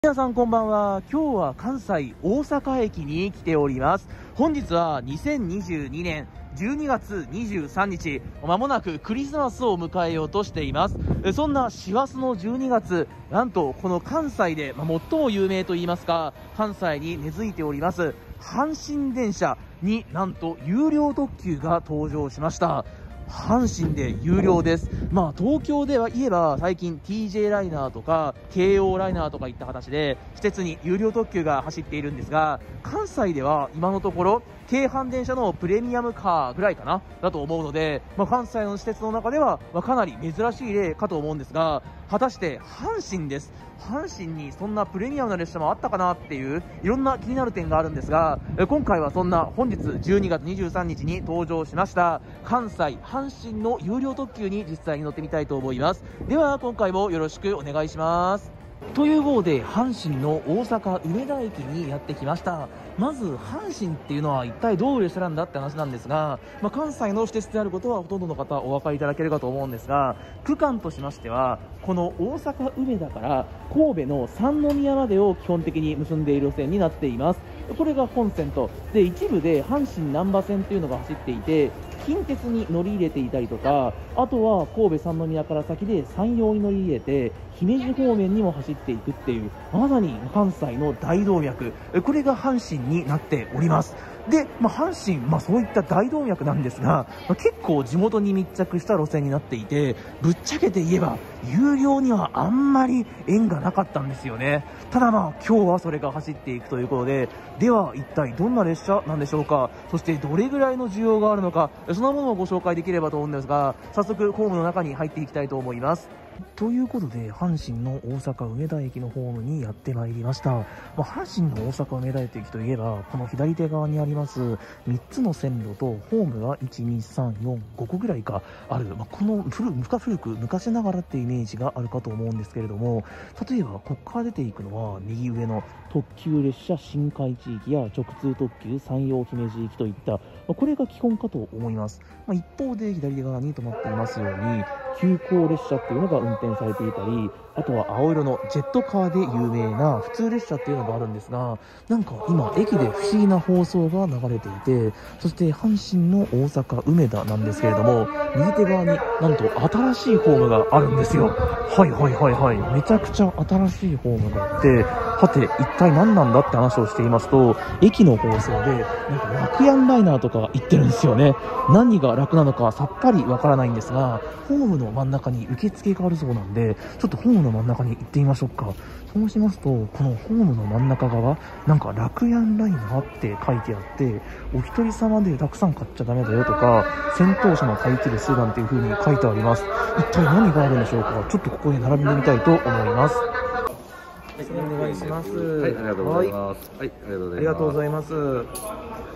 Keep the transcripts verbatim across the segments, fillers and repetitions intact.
皆さんこんばんは。今日は関西大阪駅に来ております。本日はにせんにじゅうにねんじゅうにがつにじゅうさんにち、まもなくクリスマスを迎えようとしています。そんな師走のじゅうにがつ、なんとこの関西で最も有名といいますか、関西に根付いております阪神電車になんと有料特急が登場しました。阪神で有料です。まあ東京では言えば最近 ティージェー ライナーとか京王ライナーとかいった形で私鉄に有料特急が走っているんですが、関西では今のところ京阪電車のプレミアムカーぐらいかなだと思うので、まあ、関西の私鉄の中では、まあ、かなり珍しい例かと思うんですが、果たして阪神です。阪神にそんなプレミアムな列車もあったかなっていういろんな気になる点があるんですが、今回はそんな本日じゅうにがつにじゅうさんにちに登場しました関西阪神の有料特急に実際に乗ってみたいと思います。では今回もよろしくお願いします。ということで阪神の大阪梅田駅にやってきました。まず阪神っていうのは一体どういう列車なんだって話なんですが、まあ、関西の私鉄であることはほとんどの方お分かりいただけるかと思うんですが、区間としましてはこの大阪梅田から神戸の三宮までを基本的に結んでいる路線になっています。これが本線とで、一部で阪神難波線というのが走っていて近鉄に乗り入れていたりとか、あとは神戸三宮から先で山陽に乗り入れて姫路方面にも走っていくっていう、まさに関西の大動脈、これが阪神になっております。で、まあ、阪神、まあ、そういった大動脈なんですが、まあ、結構地元に密着した路線になっていて、ぶっちゃけて言えば有料にはあんまり縁がなかったんですよね。ただまあ今日はそれが走っていくということで、では一体どんな列車なんでしょうか、そしてどれぐらいの需要があるのか、そんなものをご紹介できればと思うんですが、早速ホームの中に入っていきたいと思います。ということで阪神の大阪梅田駅のホームにやってまいりました。まあ、阪神の大阪梅田駅といえばこの左手側にありますみっつの線路とホームがいち、に、さん、よん、ごこぐらいかある、まあ、この古古く昔ながらっていうイメージがあるかと思うんですけれども、例えばここから出ていくのは右上の特急列車新海地域や直通特急山陽姫路行きといった、まあ、これが基本かと思います。まあ、一方で左手側に止まっていますように急行列車っていうのが運転されていたり、あとは青色のジェットカーで有名な普通列車っていうのがあるんですが、なんか今駅で不思議な放送が流れていて、そして阪神の大阪梅田なんですけれども、右手側になんと新しいホームがあるんですよ。はいはいはいはい、めちゃくちゃ新しいホームがあって、はて一体何なんだって話をしていますと、駅の放送でなんか楽屋ライナーとか言ってるんですよね。何が楽なのかさっぱりわからないんですが、ホームの真ん中に受付があるそうなんで、ちょっとホームの真ん中に行ってみましょうか。そうしますと、このホームの真ん中側、なんか楽屋ライナーって書いてあって、お一人様でたくさん買っちゃダメだよとか、先頭車の待機列なんていう風に書いてあります。一体何があるんでしょうか。ちょっとここに並んでみたいと思います。お願いします。 はい、ありがとうございます。はい、ありがとうございます。 ありがとうございます。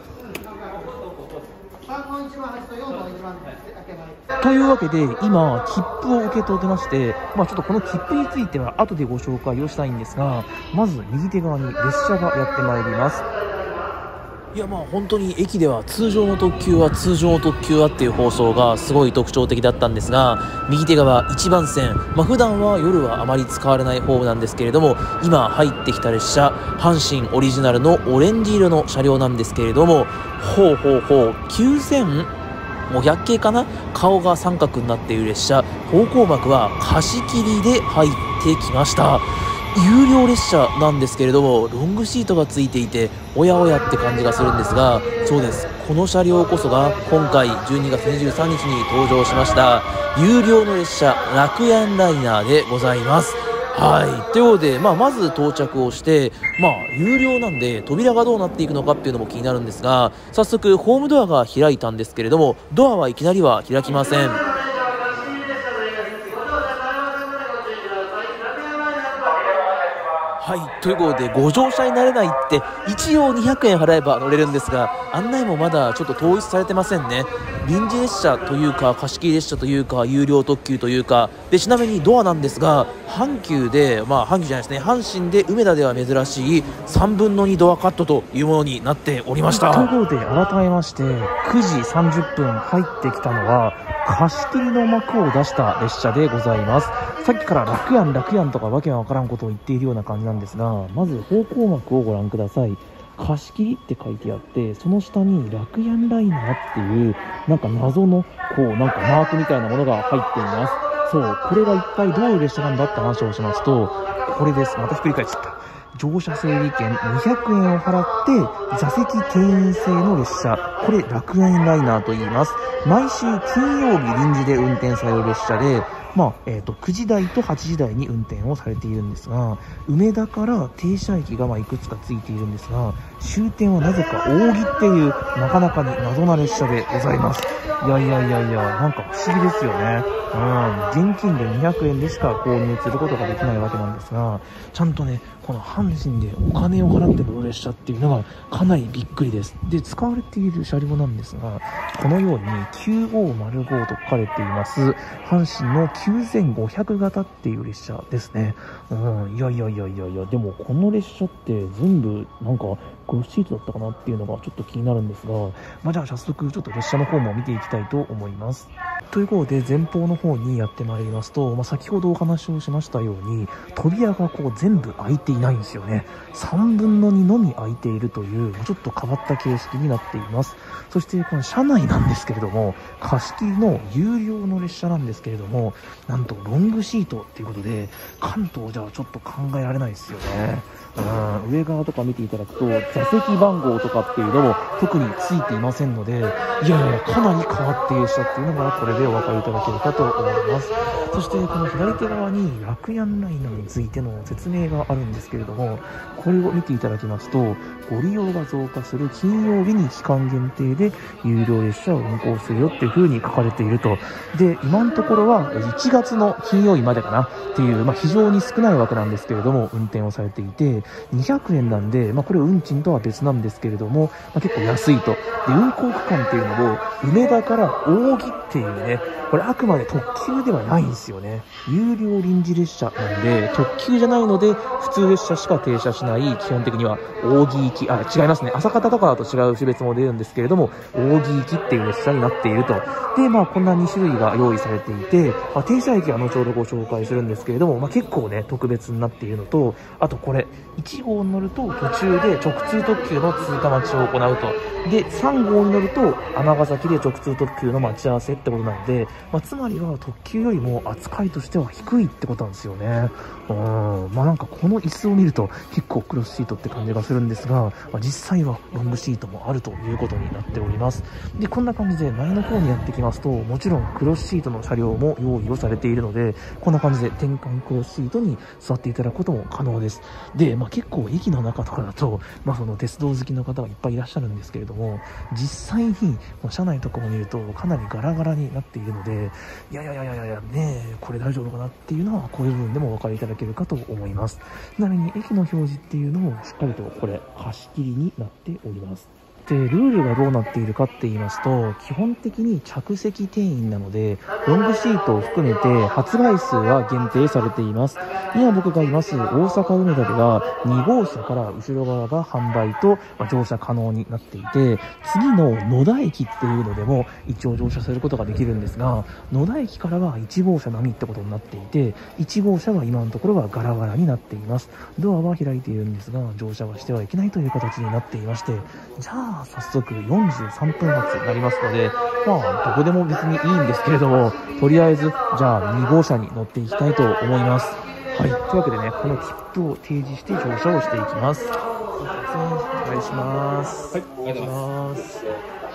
というわけで今切符を受け取ってまして、まあ、ちょっとこの切符については後でご紹介をしたいんですが、まず右手側に列車がやってまいります。いやまあ本当に駅では通常の特急は通常の特急はっていう放送がすごい特徴的だったんですが、右手側いちばん線、まあ、普段は夜はあまり使われないホームなんですけれども、今入ってきた列車阪神オリジナルのオレンジ色の車両なんですけれども、ほうほうほうきゅうせんごひゃく系かな、顔が三角になっている列車、方向幕は貸し切りで入ってきました。有料列車なんですけれどもロングシートがついていておやおやって感じがするんですが、そうです、この車両こそが今回じゅうにがつにじゅうさんにちに登場しました有料の列車楽屋ライナーでございます。はい、ということで、まあ、まず到着をして、まあ、有料なんで扉がどうなっていくのかっていうのも気になるんですが、早速ホームドアが開いたんですけれども、ドアはいきなりは開きません。はい、ということでご乗車になれないって一応にひゃくえん払えば乗れるんですが、案内もまだちょっと統一されてませんね。 臨時列車というか貸し切り列車というか有料特急というかで、ちなみにドアなんですが阪急で、まあ阪急じゃないですね、阪神で梅田では珍しいさんぶんのにドアカットというものになっておりました。ということで改めましてくじさんじゅっぷん入ってきたのは貸し切りの幕を出した列車でございます。さっきから楽やん楽やんとかわけわからんことを言っているような感じなんですが、まず方向幕をご覧ください。貸し切りって書いてあって、その下に楽やんライナーっていうなんか謎のこうなんかマークみたいなものが入っています。そう、これが一体どういう列車なんだって話をしますと、これです。またひっくり返っちゃった。乗車整理券にひゃくえんを払って座席定員制の列車、これ楽園ライナーと言います。毎週金曜日臨時で運転される列車で、まあえー、とくじ台とはちじ台に運転をされているんですが、梅田から停車駅がまあいくつかついているんですが、終点はなぜか扇っていうなかなかに謎な列車でございます。いやいやいやいや、なんか不思議ですよね。うん、現金でにひゃくえんでしか購入することができないわけなんですが、ちゃんとねこの阪神でお金を払って乗る列車っていうのがかなりびっくりです。で、使われている車両なんですが、このようにきゅうごーまるごと書かれています阪神のきゅうせんごひゃく型っていう列車ですね。うん、いやいやいやいやいや、でもこの列車って全部なんかクロスシートだったかなっていうのがちょっと気になるんですが、まあ、じゃあ早速ちょっと列車の方も見ていきたいと思います。ということで前方の方にやってまいりますと、まあ、先ほどお話をしましたように扉がこう全部開いていないんですよね。さんぶんのにのみ開いているというちょっと変わった形式になっています。そしてこの車内なんですけれども、貸し切りの有料の列車なんですけれども、なんとロングシートっていうことで関東じゃちょっと考えられないですよね。うん、上側とか見ていただくと座席番号とかっていうのも特についていませんので、いやいやかなり変わっている列車っていうのがこれでお分かりいただけるかと思います。そしてこの左手側に楽やんライナーについての説明があるんですけれども、これを見ていただきますと、ご利用が増加する金曜日に期間限定で有料列車を運行するよっていう風に書かれていると。で、今のところはいちがつの金曜日までかなっていう、まあ、非常に少ない枠なんですけれども運転をされていて、にひゃくえんなんで、まあ、これ運賃とは別なんですけれども、まあ、結構安いと。で、運行区間っていうのも梅田から扇っていうね、これあくまで特急ではないんですよね。有料臨時列車なんで特急じゃないので普通列車しか停車しない、基本的には扇行き、あ、違いますね、朝方とかだと違う種別も出るんですけれども扇行きっていう列車になっていると。で、まあこんなに種類が用意されていて、まあ、停車駅は後ほどご紹介するんですけれども、まあ、結構ね特別になっているのと、あとこれいち号に乗ると途中で直通特急の通過待ちを行うと。で、さん号に乗ると尼崎で直通特急の待ち合わせってことなので、まあ、つまりは特急よりも扱いとしては低いってことなんですよね。うん、まあなんかこの椅子を見ると結構クロスシートって感じがするんですが、まあ、実際はロングシートもあるということになっております。で、こんな感じで前の方にやってきますと、もちろんクロスシートの車両も用意をされているので、こんな感じで転換クロスシートに座っていただくことも可能です。で、まあ、結構駅の中とかだと、まあ、その鉄道好きの方がいっぱいいらっしゃるんですけれども、実際に車内とかも見るとかなりガラガラになっているので、いやいやいやいやいやねえ、これ大丈夫かなっていうのはこういう部分でもお分かりいただけるかと思います。ちなみに駅の表示っていうのもしっかりとこれ貸し切りになっております。で、ルールがどうなっているかって言いますと、基本的に着席定員なのでロングシートを含めて発売数は限定されています。今僕がいます大阪梅田ではに号車から後ろ側が販売と乗車可能になっていて、次の野田駅っていうのでも一応乗車することができるんですが、野田駅からはいち号車のみってことになっていて、いち号車は今のところはガラガラになっています。ドアは開いているんですが乗車はしてはいけないという形になっていまして、じゃあ早速よんじゅうさんぷん発になりますので、まあどこでも別にいいんですけれども、とりあえずじゃあに号車に乗っていきたいと思います。はい、というわけでね、この切符を提示して乗車をしていきます。お願いします。はい、お願いします。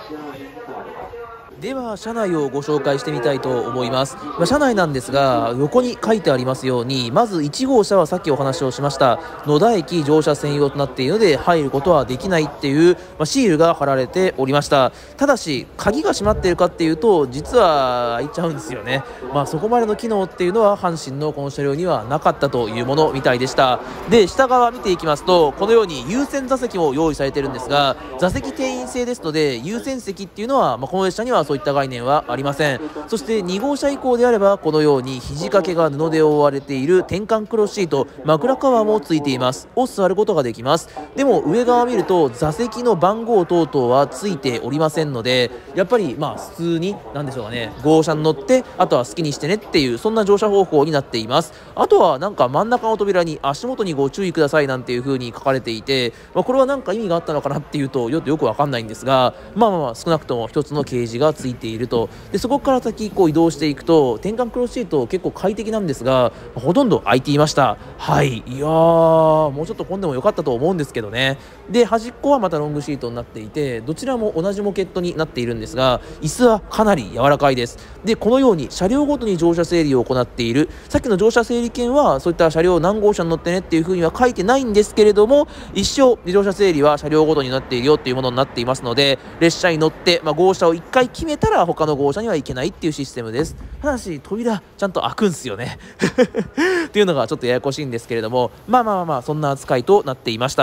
では車内をご紹介してみたいと思います。まあ、車内なんですが、横に書いてありますように、まずいち号車はさっきお話をしました野田駅乗車専用となっているので入ることはできないっていう、まあ、シールが貼られておりました。ただし鍵が閉まっているかっていうと実は開いちゃうんですよね。まあそこまでの機能っていうのは阪神のこの車両にはなかったというものみたいでした。で、下側見ていきますと、このように優先座席も用意されているんですが、座席定員制ですので優先席っていうのは、まあ、この列車にはそういった概念はありません。そしてに号車以降であればこのように肘掛けが布で覆われている転換クロスシート、枕カバーもついていますを座ることができます。でも上側を見ると座席の番号等々はついておりませんので、やっぱりまあ普通に何でしょうかね、号車に乗ってあとは好きにしてねっていう、そんな乗車方法になっています。あとはなんか真ん中の扉に足元にご注意くださいなんていう風に書かれていて、まあ、これはなんか意味があったのかなっていうとよくよくわかんないんですが、まあまあまあ少なくとも一つの掲示がついていると。でそこから先こう移動していくと転換クロスシート結構快適なんですが、ほとんど空いていました。はい、いやーもうちょっと混んでもよかったと思うんですけどね。で端っこはまたロングシートになっていて、どちらも同じモケットになっているんですが、椅子はかなり柔らかいです。でこのように車両ごとに乗車整理を行っている、さっきの乗車整理券はそういった車両何号車に乗ってねっていう風には書いてないんですけれども、一生自動車整理は車両ごとになっているよっていうものになっていますので、列車に乗って、まあ、号車をいっかい決めたら他の号車には行けないっていうシステムです。ただし扉ちゃんと開くんすよねっていうのがちょっとややこしいんですけれども、まあまあまあまあそんな扱いとなっていました。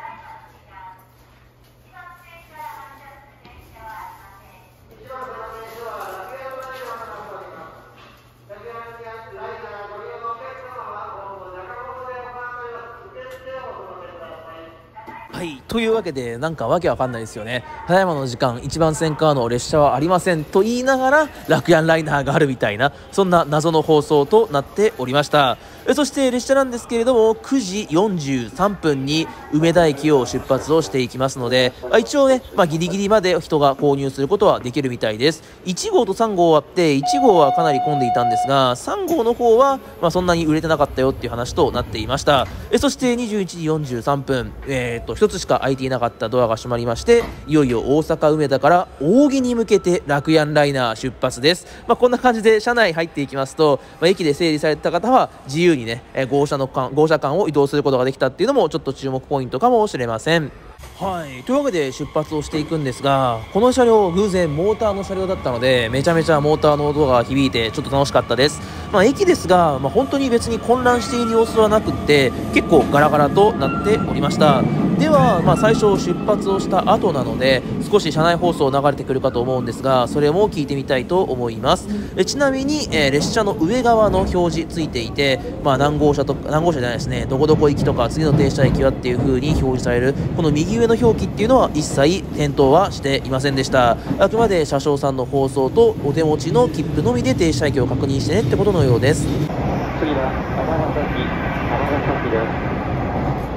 はい、というわけでなんかわけわかんないですよね。ただいまの時間一番線カーの列車はありませんと言いながらラクヤンライナーがあるみたいな、そんな謎の放送となっておりました。えそして列車なんですけれどもくじよんじゅうさんぷんに梅田駅を出発をしていきますので、あ一応ね、まあ、ギリギリまで人が購入することはできるみたいです。いち号とさん号あっていち号はかなり混んでいたんですが、さん号の方は、まあ、そんなに売れてなかったよっていう話となっていました。えそしてにじゅういちじよんじゅうさんぷん、えー、っとひとつしか開いていなかったドアが閉まりまして、いよいよ大阪梅田から扇に向けてラクヤンライナー出発です。まあ、こんな感じで車内入っていきますと、まあ、駅で整理された方は自由にね、えー、号車の間号車間を移動することができたっていうのもちょっと注目ポイントかもしれません。はい、というわけで出発をしていくんですが、この車両偶然モーターの車両だったのでめちゃめちゃモーターの音が響いてちょっと楽しかったです。まあ、駅ですが、まあ、本当に別に混乱している様子はなくって結構ガラガラとなっておりました。では、まあ、最初出発をした後なので少し車内放送流れてくるかと思うんですが、それも聞いてみたいと思います。えちなみに、えー、列車の上側の表示ついていて、まあ、何号車とか何号車じゃないですね、どこどこ行きとか次の停車駅はっていう風に表示されるこの右上の表記っていうのは一切点灯はしていませんでした。あくまで車掌さんの放送とお手持ちの切符のみで停車駅を確認してねってことのようです。 次は尼崎、尼崎です。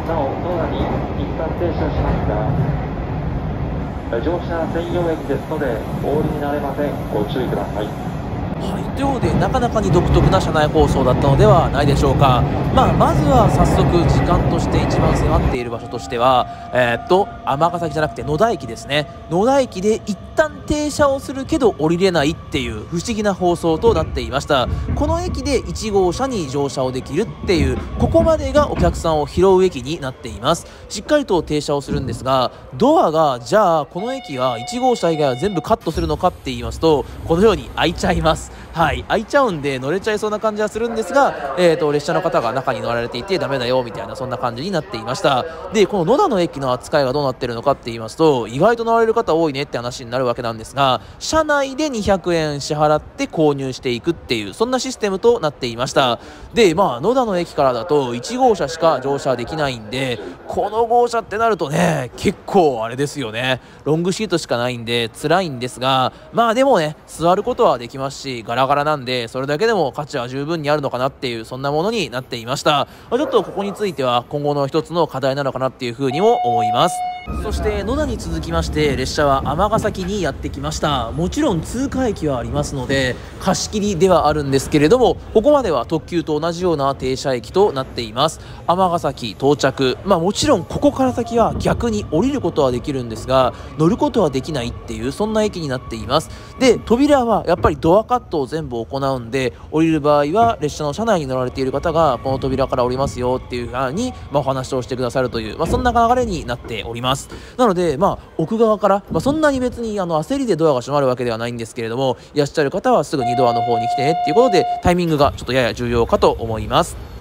なおドアに一旦停車しますが、乗車専用駅ですのでお降りになれません。ご注意ください。 はい、ということでなかなかに独特な車内放送だったのではないでしょうか。まあ、まずは早速時間として一番迫っている場所としてはえー、っと尼崎じゃなくて野田駅ですね。野田駅で一旦停車をするけど降りれないっていう不思議な放送となっていました。この駅でいち号車に乗車をできるっていう、ここまでがお客さんを拾う駅になっています。しっかりと停車をするんですが、ドアがじゃあこの駅はいち号車以外は全部カットするのかって言いますと、このように開いちゃいます。はい、開いちゃうんで乗れちゃいそうな感じはするんですが、えー、と列車の方が中に乗られていてダメだよみたいな、そんな感じになっていました。でこの野田の駅の扱いがどうなってるのかって言いますと、意外と乗られる方多いねって話になるわけなんですが、車内でにひゃくえん支払って購入していくっていう、そんなシステムとなっていました。でまあ野田の駅からだといち号車しか乗車できないんで、この号車ってなるとね結構あれですよね、ロングシートしかないんで辛いんですが、まあでもね座ることはできますしガラガラなんで、それだけでも価値は十分にあるのかなっていう、そんなものになっていました。ちょっとここについては今後の一つの課題なのかなっていうふうにも思います。そして野田に続きまして列車は尼崎にやってきました。もちろん通過駅はありますので貸し切りではあるんですけれども、ここまでは特急と同じような停車駅となっています。尼崎到着、まあもちろんここから先は逆に降りることはできるんですが乗ることはできないっていう、そんな駅になっています。で扉はやっぱりドアカットを全部行うんで、降りる場合は列車の車内に乗られている方がこの扉から降りますよっていうふうに、まあ、お話をしてくださるという、まあ、そんな流れになっております。なので、まあ、奥側から、まあ、そんなに別にあの焦りでドアが閉まるわけではないんですけれども、いらっしゃる方はすぐにドアの方に来てねっていうことでタイミングがちょっとやや重要かと思います。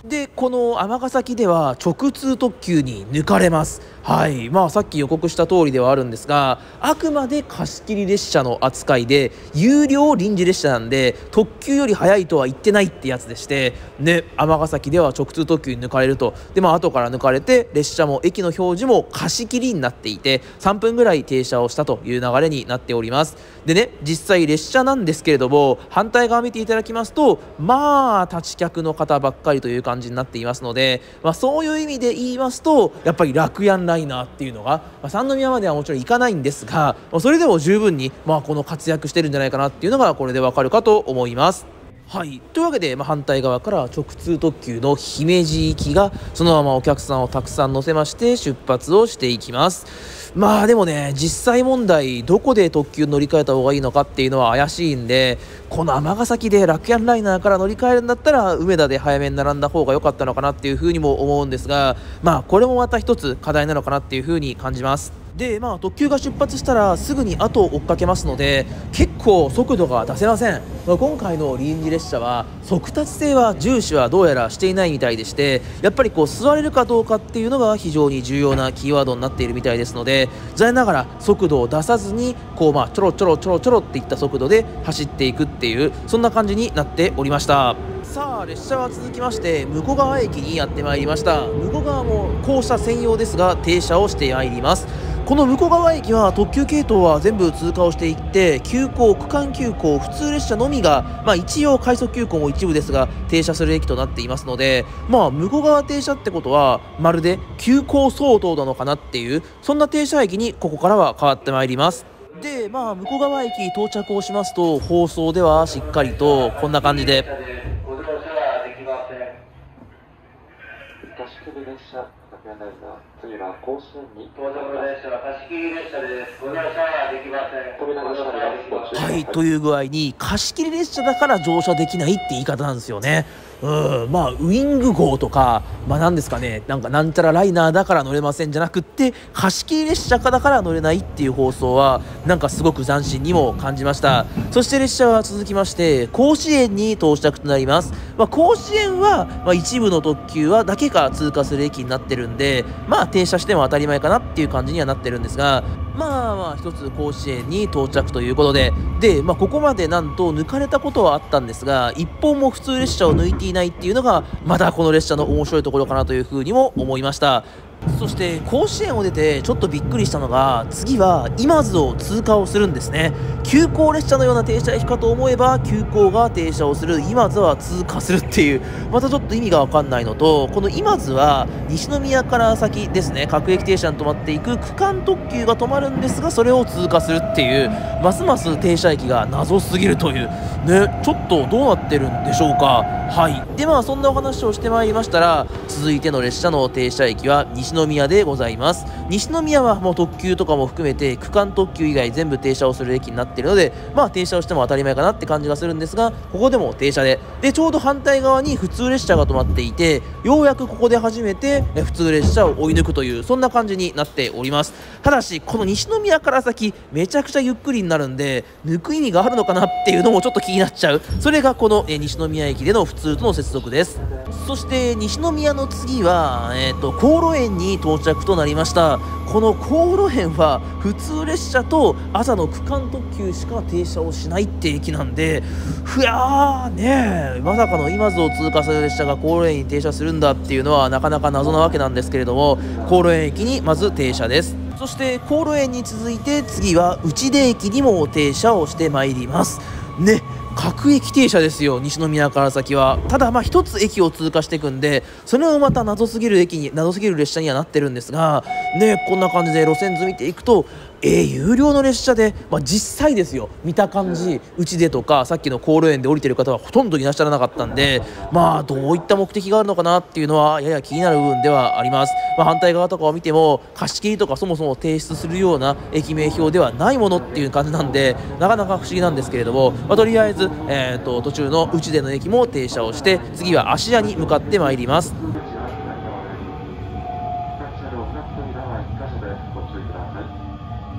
でこの尼崎では直通特急に抜かれます。はい、まあさっき予告した通りではあるんですが、あくまで貸し切り列車の扱いで有料臨時列車なんで特急より早いとは言ってないってやつでしてね、尼崎では直通特急に抜かれると。でまあ後から抜かれて列車も駅の表示も貸し切りになっていてさんぷんぐらい停車をしたという流れになっております。でね、実際列車なんですけれども反対側見ていただきますとまあ立ち客の方ばっかりという感じになっていますので、まあ、そういう意味で言いますとやっぱり楽屋ライナーっていうのが、まあ、三宮まではもちろん行かないんですが、まあ、それでも十分に、まあ、この活躍してるんじゃないかなっていうのがこれでわかるかと思います。はい、というわけで、まあ、反対側から直通特急の姫路行きがそのままお客さんをたくさん乗せまして出発をしていきます。まあでもね、実際問題どこで特急乗り換えた方がいいのかっていうのは怪しいんで、この尼崎で楽屋ライナーから乗り換えるんだったら梅田で早めに並んだ方が良かったのかなっていうふうにも思うんですが、まあこれもまた一つ課題なのかなっていうふうに感じます。でまあ、特急が出発したらすぐに後を追っかけますので結構速度が出せません。まあ、今回の臨時列車は速達性は重視はどうやらしていないみたいでして、やっぱりこう座れるかどうかっていうのが非常に重要なキーワードになっているみたいですので、残念ながら速度を出さずにこうまあちょろちょろちょろちょろっていった速度で走っていくっていうそんな感じになっておりました。さあ列車は続きまして向川駅にやってまいりました。向川も降車専用ですが停車をしてまいります。この向川駅は特急系統は全部通過をしていって急行、区間急行、普通列車のみが、まあ、一応快速急行も一部ですが停車する駅となっていますので、まあ、向川停車ってことはまるで急行相当なのかなっていうそんな停車駅にここからは変わってまいります。で、まあ、向川駅到着をしますと放送ではしっかりとこんな感じで貸し切り列車楽屋ライナー次は甲子園に到着列車は貸し切り列車です。ご乗車はできません。 扉が閉まります。 はい、という具合に貸し切り列車だから乗車できないって言い方なんですよね。うん、まあウィング号とか、まあなんですかね、なんかなんちゃらライナーだから乗れませんじゃなくって貸し切り列車だから乗れないっていう放送はなんかすごく斬新にも感じました。そして列車は続きまして甲子園に到着となります。まあ、甲子園は、まあ、一部の特急はだけが通過する駅になってるんで、まあ停車しても当たり前かなっていう感じにはなってるんですが、まあまあ一つ甲子園に到着ということで、で、まあ、ここまでなんと抜かれたことはあったんですが一本も普通列車を抜いていないっていうのがまたこの列車の面白いところかなというふうにも思いました。そして甲子園を出てちょっとびっくりしたのが次は今津を通過をするんですね。急行列車のような停車駅かと思えば急行が停車をする今津は通過するっていうまたちょっと意味が分かんないのと、この今津は西宮から先ですね、各駅停車に止まっていく区間特急が止まるんですがそれを通過するっていうますます停車駅が謎すぎるというね、ちょっとどうなってるんでしょうか。はいでまあそんなお話をしてまいりましたら続いての列車の停車駅は西宮でございます。西宮はもう特急とかも含めて区間特急以外全部停車をする駅になっているので、まあ停車をしても当たり前かなって感じがするんですが、ここでも停車ででちょうど反対側に普通列車が止まっていてようやくここで初めて普通列車を追い抜くというそんな感じになっております。ただしこの西宮から先めちゃくちゃゆっくりになるんで抜く意味があるのかなっていうのもちょっと気になっちゃう。それがこのえ西宮駅での普通との接続です。そして西宮の次は、えー、と高炉園に到着となりました。この高炉園は普通列車と朝の区間特急しか停車をしないって駅なんで、ふやーねえまさかの今津を通過する列車が高炉園に停車するんだっていうのはなかなか謎なわけなんですけれども、高炉園駅にまず停車です。そして高炉園に続いて次は内出駅にも停車をしてまいりますね。各駅停車ですよ、西宮から先は。ただまあ一つ駅を通過していくんでそれもまた謎すぎる駅に謎すぎる列車にはなってるんですがね、こんな感じで路線図見ていくとえー、有料の列車で、まあ、実際ですよ見た感じ内出とかさっきの高炉園で降りてる方はほとんどいらっしゃらなかったんで、まあどういった目的があるのかなっていうのはやや気になる部分ではあります。まあ、反対側とかを見ても貸し切りとかそもそも提出するような駅名表ではないものっていう感じなんでなかなか不思議なんですけれども、まあ、とりあえず、えー、と途中の内出の駅も停車をして次は芦屋に向かってまいります。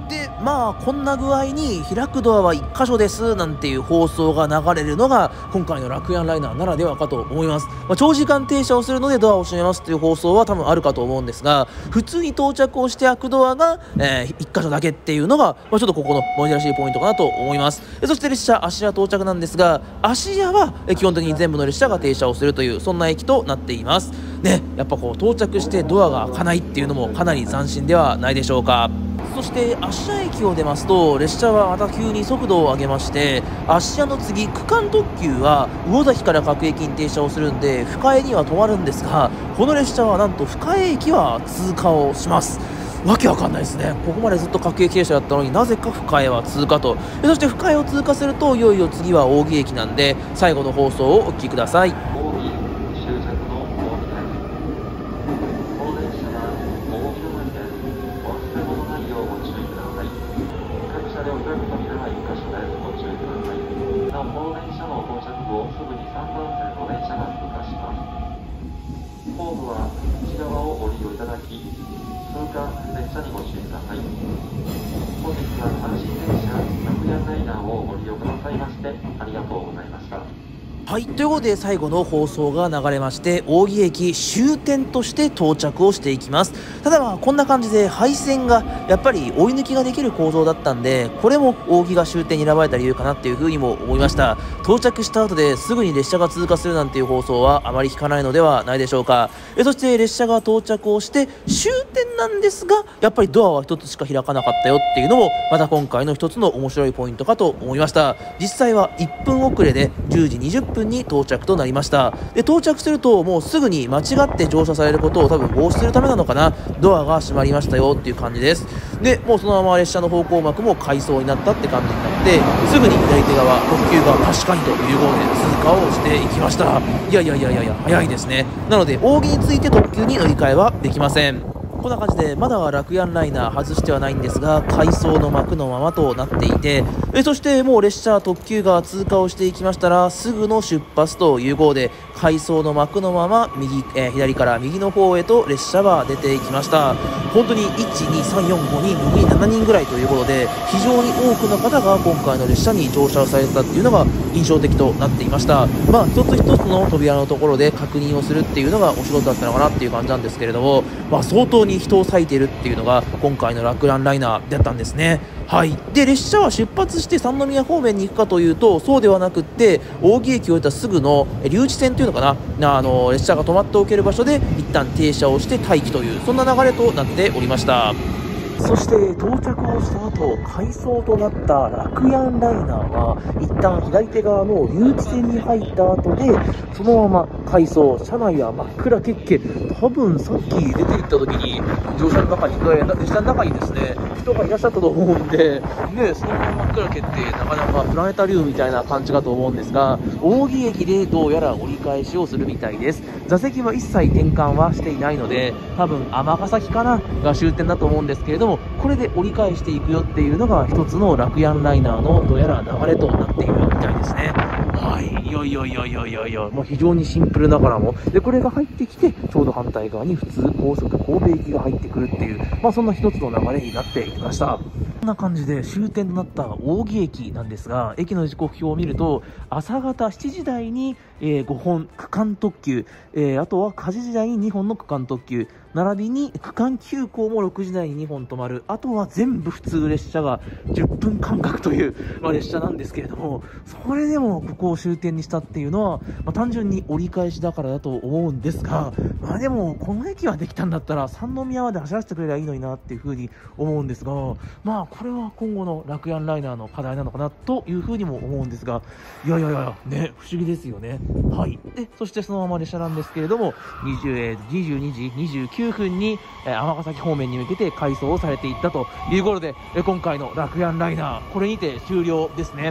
でまあこんな具合に開くドアはいっ箇所ですなんていう放送が流れるのが今回のラクヤンライナーならではかと思います。まあ、長時間停車をするのでドアを閉めますという放送は多分あるかと思うんですが、普通に到着をして開くドアが、えー、いっ箇所だけっていうのが、まあ、ちょっとここの珍しいポイントかなと思います。そして列車芦屋到着なんですが、芦屋は基本的に全部の列車が停車をするというそんな駅となっていますね。やっぱこう到着してドアが開かないっていうのもかなり斬新ではないでしょうか。そして芦屋駅を出ますと列車はまた急に速度を上げまして、芦屋の次区間特急は魚崎から各駅に停車をするんで深江には止まるんですが、この列車はなんと深江駅は通過をします。わけわかんないですね。ここまでずっと各駅停車だったのになぜか深江は通過と。そして深江を通過するといよいよ次は扇駅なんで、最後の放送をお聞きください。 扇終着の大木です。この電車は扇の前です。お忘れ物ないようご注意ください。各車両開く扉はいっ箇所です。ご注意ください。なおこの電車の到着後すぐにさんばん線の電車が通過します。ホームは内側をご利用いただき、通過列車にご注意ください。本日は阪神電車ラクヤンライナーをご利用くださいましてありがとうございました。 はい、ということで最後の放送が流れまして、扇駅終点として到着をしていきます。ただまあこんな感じで配線がやっぱり追い抜きができる構造だったんで、これも扇が終点に選ばれた理由かなっていうふうにも思いました。到着した後ですぐに列車が通過するなんていう放送はあまり聞かないのではないでしょうか。えそして列車が到着をして終点なんですが、やっぱりドアは一つしか開かなかったよっていうのもまた今回の一つの面白いポイントかと思いました。実際はいっぷん遅れでじゅうじにじゅっぷんに到着となりました。で到着するともうすぐに間違って乗車されることを多分防止するためなのかな、ドアが閉まりましたよっていう感じです。でもうそのまま列車の方向幕も回送になったって感じになって、すぐに左手側特急が確かにという号で通過をしていきました。いやいやいやいやいや早いですね。なので扇について特急に乗り換えはできません。こんな感じでまだラクヤンライナー外してはないんですが、回送の幕のままとなっていて、えそしてもう列車特急が通過をしていきましたらすぐの出発という号で回送の幕のまま右、えー、左から右の方へと列車は出ていきました。本当にいちにさんよんごにんろくにんななにんぐらいということで、非常に多くの方が今回の列車に乗車されたっていうのが印象的となっていました。まあ一つ一つの扉のところで確認をするっていうのがお仕事だったのかなっていう感じなんですけれども、まあ相当に人を割いているっていうのが今回のラクヤンライナーだったんですね。はい、で列車は出発して三宮方面に行くかというとそうではなくって、扇駅を終えたすぐの留置線というのかな、あの列車が止まっておける場所で一旦停車をして待機というそんな流れとなっておりました。そして到着をした後回送となったラクヤンライナーは一旦左手側の留置線に入った後でそのまま回送、車内は真っ暗けっけ。多分さっき出て行った時に乗車の中に列車の中にですね人がいらっしゃったと思うんで、ね、そのまま真っ暗けってなかなかプラネタリウムみたいな感じかと思うんですが、扇駅でどうやら折り返しをするみたいです。座席は一切転換はしていないので多分尼崎かなが終点だと思うんですけれども、これで折り返していくよっていうのが一つのラクヤンライナーのどうやら流れとなっているみたいですね。はい、いやいやいやいやいやいや、もう非常にシンプルながらも、でこれが入ってきてちょうど反対側に普通高速神戸行きが入ってくるっていう、まあそんな一つの流れになっていました。こんな感じで終点となった扇駅なんですが、駅の時刻表を見ると朝方しちじ台に、えー、ごほん区間特急、えー、あとはかじ時台ににほんの区間特急、並びに区間急行もろくじ台ににほん止まる、あとは全部普通列車がじゅっぷん間隔という、まあ、列車なんですけれども、それでもここを終点にしたっていうのは、まあ、単純に折り返しだからだと思うんですが、まあ、でもこの駅ができたんだったら三宮まで走らせてくれればいいのになっていうふうに思うんですが、まあこれは今後のラクヤンライナーの課題なのかなというふうにも思うんですが、いやいやいやね、不思議ですよね。はい。でそしてそのまま列車なんですけれども、にじゅうにじにじゅうきゅうふんに尼崎方面に向けて回送をされていったということで、今回のラクヤンライナーこれにて終了ですね。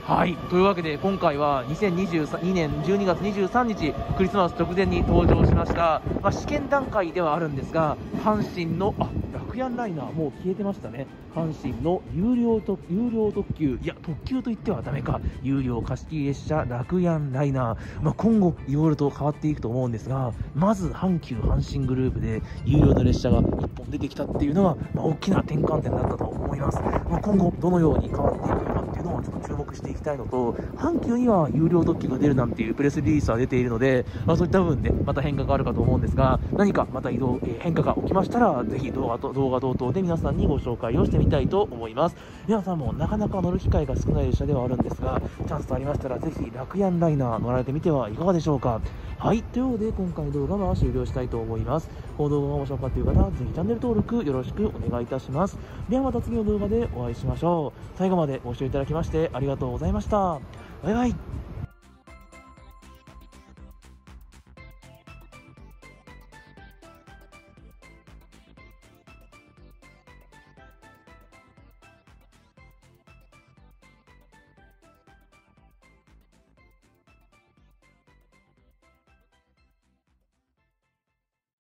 はい、というわけで今回はにせんにじゅうにねんじゅうにがつにじゅうさんにちクリスマス直前に登場しました、まあ、試験段階ではあるんですが、阪神のあラクヤンライナーもう消えてましたね。阪神の有料特有料特急、いや特急と言ってはダメか、有料貸し切り列車ラクヤンライナー、まあ、今後いろいろと変わっていくと思うんですが、まず阪急阪神グループで有料の列車がいっぽん出てきたっていうのは、まあ、大きな転換点だったと思います。まあ、今後どのように変わっていくのかっていうのをちょっと注目していきたいのと、阪急には有料特急が出るなんていうプレスリリースは出ているので、まあ、そういった部分でまた変化があるかと思うんですが、何かまた移動、えー、変化が起きましたらぜひ動画と動画等々で皆さんにご紹介をしてみたいと思います。皆さんもなかなか乗る機会が少ない列車ではあるんですが、チャンスとありましたらぜひラクヤンライナー乗られてみてはいかがでしょうか。はい、ということで今回の動画は終了したいと思います。この動画が面白かったという方はぜひチャンネル登録よろしくお願いいたします。ではまた次の動画でお会いしましょう。最後までご視聴いただきましてありがとうございました。バイバイ。